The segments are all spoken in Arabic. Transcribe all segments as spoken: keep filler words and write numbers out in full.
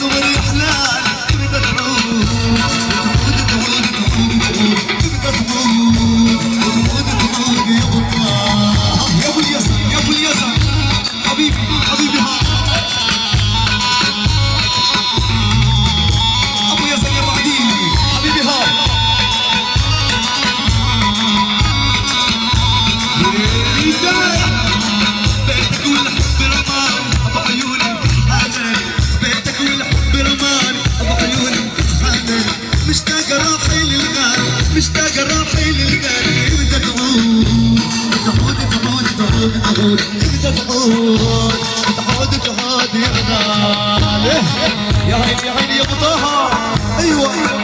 الصبر يا حلال تبدا تعود تعود تعود تعود تبدا تعود تعود تعود يا بطال يا ابو اليسر يا ابو اليسر حبيبي حبيبي ها ابو يسر يا بعدين حبيبي ها بيتك والحب رمان ابو عيوني حنان بيتك والحب رمان ابو عيوني حنان مشتاق روحي للغالي مشتاق روحي للغالي بدها تعود تعود تعود تعود تعود بدها تعود تعود تعود يا غالي يا عيني يا عيني يا ابو طه ايوه ايوه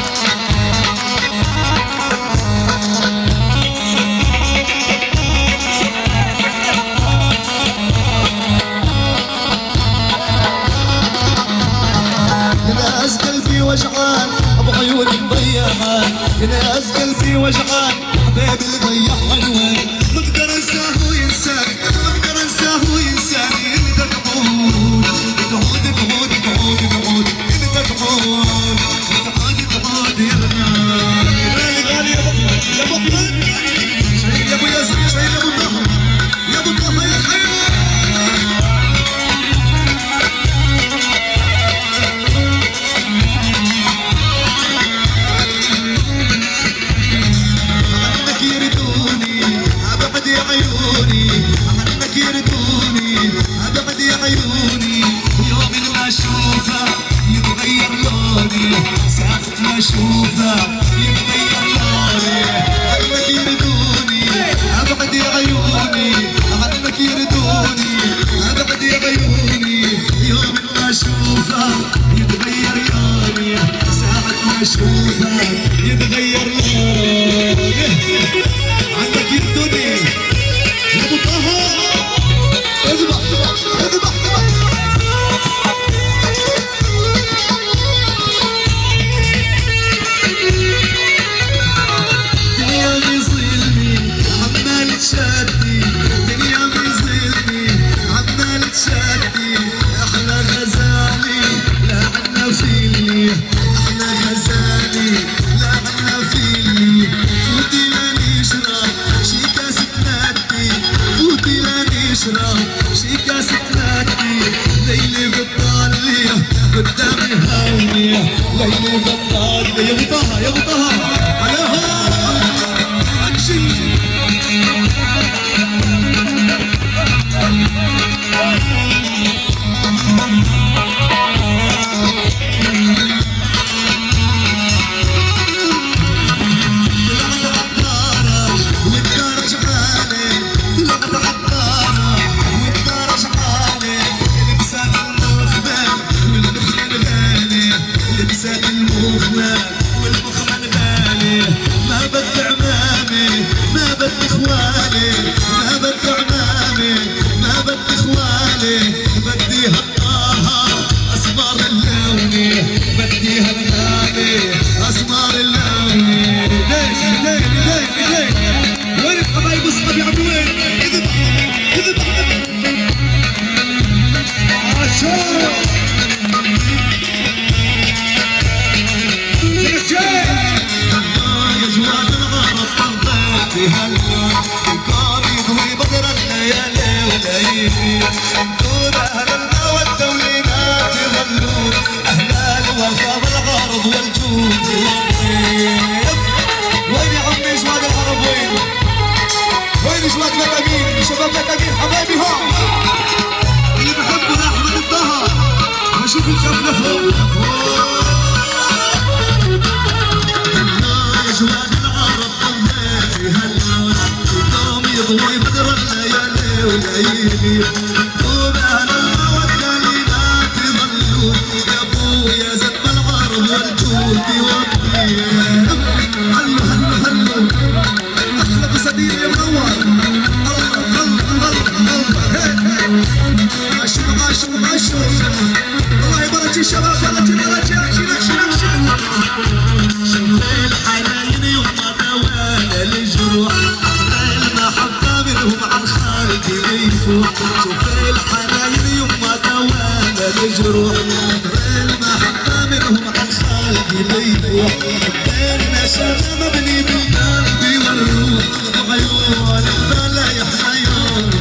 ناس قلبي وجعان ابو عيوني مضيعان ناس قلبي وجعان حبيبي اللي ضيع عنوان ما اقدر انساه وينساني ما اقدر انساه وينساني انت تعود تعود تعود تعود تعود انت تعود تعود تعود يا غالي غالي غالي يا ابو احمد شايل يا ابو ياسر شايل يا ابو طه يا ابو طه يا حيوان اشوفه يتغير لوني عنك يردوني ابعد يا عيوني عنك يردوني ابعد يا عيوني يوم ما اشوفه يتغير لوني ساعة ما اشوفه يتغير لوني عنك يردوني يا ابو طه اذبح اذبح شادي دنيا بيظلني عمال تشادي احلى غزالي لا عنا فيني احلى غزالي لا عنا فيني فوتي لا نشرب شي كاس تنادي فوتي لا نشرب شي كاس تنادي ليلي بطالي قدامي هاوني ليلي بطالي يا ابو طه يا ابو طه على هون امشي دور اهل المودة والإناث يظلون اهل الوفا والغرض والجود وين يا عمي جواد العرب وين؟ وين جواد متاقين؟ شباب متاقين حبايبي ها اللي بحبنا احمد الطه واشوف الكفنة فوق يا جواد العرب طلع في هاللون يقوم يضوي بدر الليالي والعيد طوب اهل المودة لا تظلون يا ابويا زب العرب والجود يوطي هلو هلو هلو اخلق سبيل يا منور الله الله الله الله عشو عشو عشو الله يبارك الشباب بارك بارك اكشن اكشن اكشن شوف الحنين يوم ما توالى الجروح المحبة منهم عن خالقي يفوق شوف بيفوح بيننا شر مبني بالقلب والروح وعيون البلا يحيون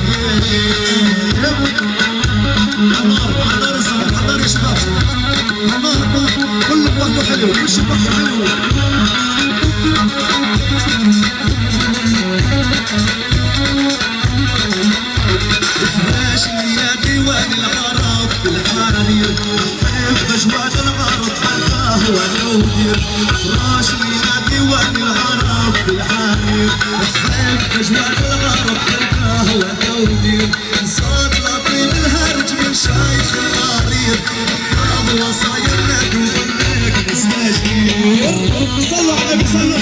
حضر حضر اسمع حضر يا شباب حضر كله بوحده حلو كل شيء بوحده حلو فراش يا ديوان العرب بالحرير حب اجواد العرب الله ونودير فراش يا ديوان العرب بالحرير حب اجواد العرب الله ونودير صوت لطيف الهرج من شايخ القرير حافظ وصايا النبي وظنك مساجير صلوا على النبي صلوا